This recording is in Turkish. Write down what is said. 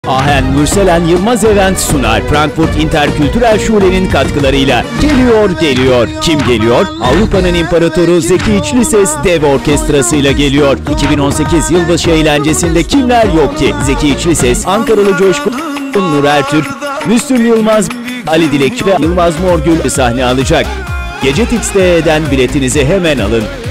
Ahen Mürselen Yılmaz Event sunar. Frankfurt Interkültürel Şule'nin katkılarıyla geliyor. Kim geliyor? Avrupa'nın imparatoru Zeki İçlises Dev Orkestrası'yla geliyor. 2018 yılbaşı eğlencesinde kimler yok ki? Zeki İçlises, Ankaralı Coşkun Nur Ertürk, Müslüm Yılmaz, Ali Dilekçi ve Yılmaz Morgül sahne alacak. Gece Tix'ten biletinizi hemen alın.